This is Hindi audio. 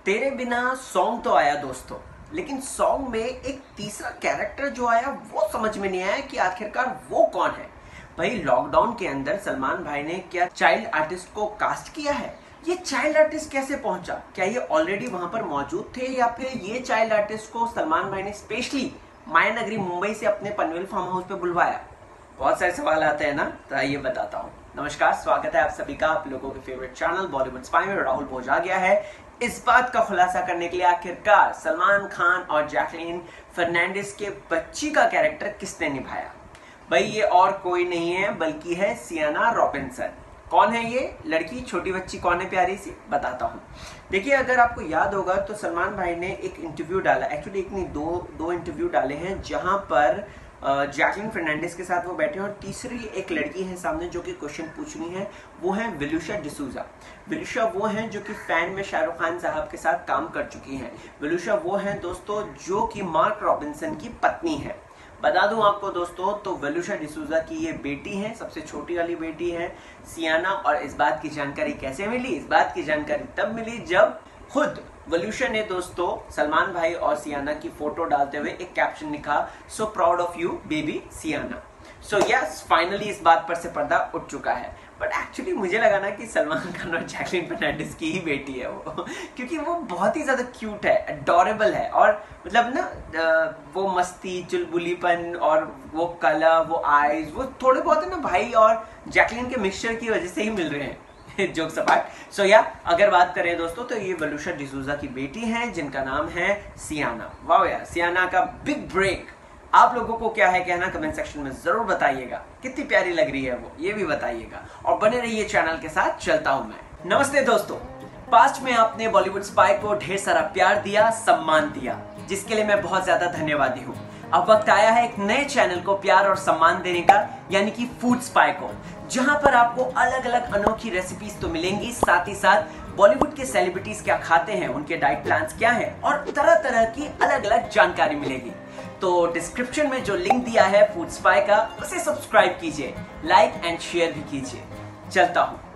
तेरे बिना सॉन्ग तो आया दोस्तों, लेकिन सॉन्ग में एक तीसरा कैरेक्टर जो आया वो समझ में नहीं आया कि आखिरकार वो कौन है। भाई लॉकडाउन के अंदर सलमान भाई ने क्या चाइल्ड आर्टिस्ट को कास्ट किया है? ये चाइल्ड आर्टिस्ट कैसे पहुंचा? क्या ये ऑलरेडी वहां पर मौजूद थे या फिर ये चाइल्ड आर्टिस्ट को सलमान भाई ने स्पेशली माया नगरी मुंबई से अपने पनवेल फार्म हाउस पे बुलवाया? बहुत सारे सवाल आते हैं ना, तो आइए बताता हूँ। नमस्कार, स्वागत है आप सभी का आप लोगों के फेवरेट चैनल बॉलीवुड स्पाई में। राहुल भोज आ गया है इस बात का खुलासा करने के लिए आखिरकार सलमान खान और जैकलीन फर्नांडिस के बच्ची का कैरेक्टर किसने निभाया। भाई ये और कोई नहीं है बल्कि है सियाना रॉबिन्सन। कौन है ये लड़की, छोटी बच्ची कौन है प्यारी सी, बताता हूँ। देखिए, अगर आपको याद होगा तो सलमान भाई ने एक इंटरव्यू डाला, एक्चुअली एक नहीं दो इंटरव्यू डाले हैं, जहां पर जैकलीन फर्नांडिस के साथ वो बैठे हैं और तीसरी एक लड़की है सामने जो कि क्वेश्चन पूछ रही है। वो है विलुषा डिसूजा। विलुषा वो हैं जो कि फैन में शाहरुख खान साहब के साथ काम कर चुकी हैं। विलुषा वो हैं दोस्तों जो कि मार्क रॉबिन्सन की पत्नी है। बता दूं आपको दोस्तों, तो विलुषा डिसूजा की ये बेटी है, सबसे छोटी वाली बेटी है सियाना। और इस बात की जानकारी कैसे मिली? इस बात की जानकारी तब मिली जब खुद विलुषा ने दोस्तों सलमान भाई और सियाना की फोटो डालते हुए एक कैप्शन लिखा, so proud of you baby Siana. So yes, finally इस बात पर से पर्दा उठ चुका है। बट एक्चुअली मुझे लगा ना कि सलमान खान और जैकलीन फर्नांडिस की ही बेटी है वो, क्योंकि वो बहुत ही ज्यादा क्यूट है, अडोरेबल है, और मतलब ना वो मस्ती, चुलबुलीपन और वो कलर, वो आईज, वो थोड़े बहुत है ना भाई और जैकलीन के मिक्सचर की वजह से ही मिल रहे हैं। जोक सपाट। सो या अगर बात करें दोस्तों तो ये विलुषा डिसूजा की बेटी हैं जिनका नाम है सियाना। वाह यार, सियाना का बिग ब्रेक। आप लोगों को क्या है कहना कमेंट सेक्शन में जरूर बताइएगा। कितनी प्यारी लग रही है वो, ये भी बताइएगा। और बने रहिए चैनल के साथ, चलता हूं मैं। नमस्ते दोस्तों, पास्ट में आपने बॉलीवुड स्पाई को ढेर सारा प्यार दिया, सम्मान दिया, जिसके लिए मैं बहुत ज्यादा धन्यवादी हूँ। अब वक्त आया है एक नए चैनल को प्यार और सम्मान देने का, यानी कि फूड स्पाई को, जहां पर आपको अलग अलग अनोखी रेसिपीज तो मिलेंगी, साथ ही साथ बॉलीवुड के सेलिब्रिटीज क्या खाते हैं, उनके डाइट प्लान्स क्या हैं, और तरह तरह की अलग अलग जानकारी मिलेगी। तो डिस्क्रिप्शन में जो लिंक दिया है फूड स्पाई का, उसे सब्सक्राइब कीजिए, लाइक एंड शेयर भी कीजिए। चलता हूं।